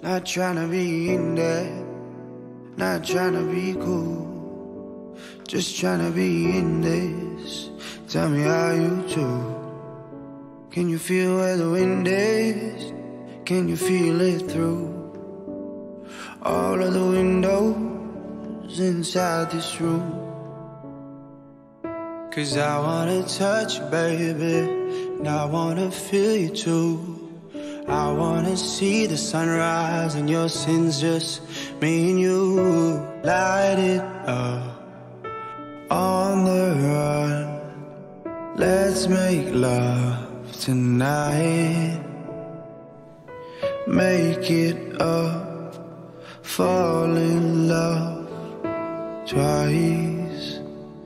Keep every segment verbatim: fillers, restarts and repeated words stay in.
Not tryna be in there, not tryna be cool, just tryna be in this. Tell me how you do. Can you feel where the wind is? Can you feel it through all of the windows inside this room? Cause I wanna touch you, baby, and I wanna feel you too. I wanna see the sunrise and your sins, just me and you. Light it up on the run. Let's make love tonight. Make it up, fall in love twice.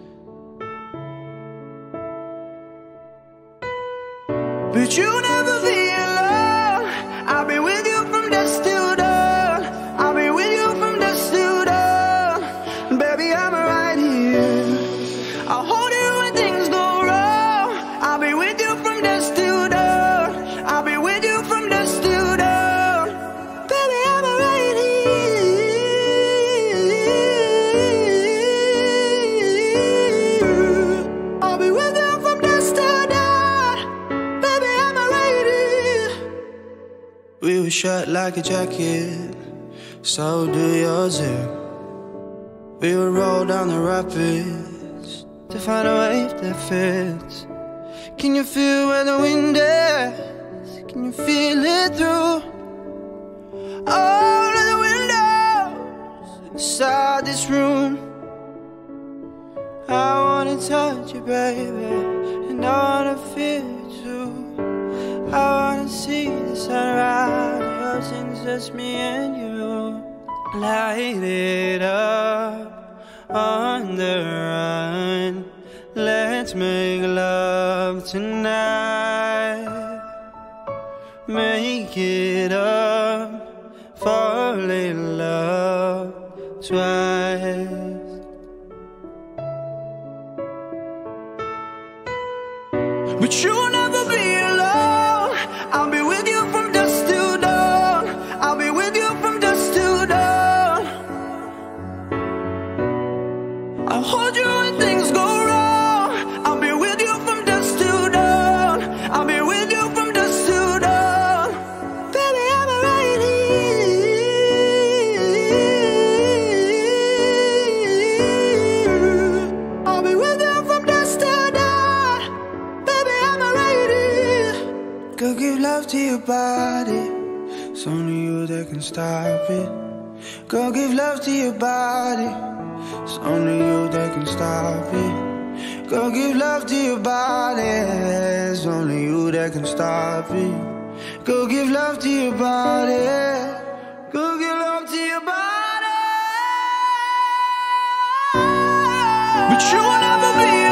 But you never be alone. I'll be with you from dusk till dawn. I'll be with you from dusk till dawn. Baby, I'm right here. I'll hold you when things go wrong. I'll be with you from dusk till dawn. I'll be with you from dusk till dawn. Baby, I'm right here. I'll be with you from dusk till dawn. Baby, I'm right here. We were shut like a jacket, so do yours. Yeah. We would roll down the rapids to find a wave that fits. Can you feel where the wind is? Can you feel it through all of the windows inside this room? I wanna touch you, baby, and I wanna feel you too. I wanna see the sunrise, yours and just me and you. Light it up on the run. Let's make love tonight. Make it up, fall in love twice. But you'll never be alone. I'll be with you from dusk till dawn. I'll be with you from dusk till dawn. I'll hold you when things go wrong. I'll be with you from dusk till dawn. I'll be with you from dusk till dawn. Baby, I'm right here. I'll be with you from dusk till dawn. Baby, I'm right here. Go give love to your body. It's only you that can stop it. Go give love to your body. It's only you that can stop it. Go give love to your body. It's only you that can stop it. Go give love to your body. Go give love to your body. But you'll never be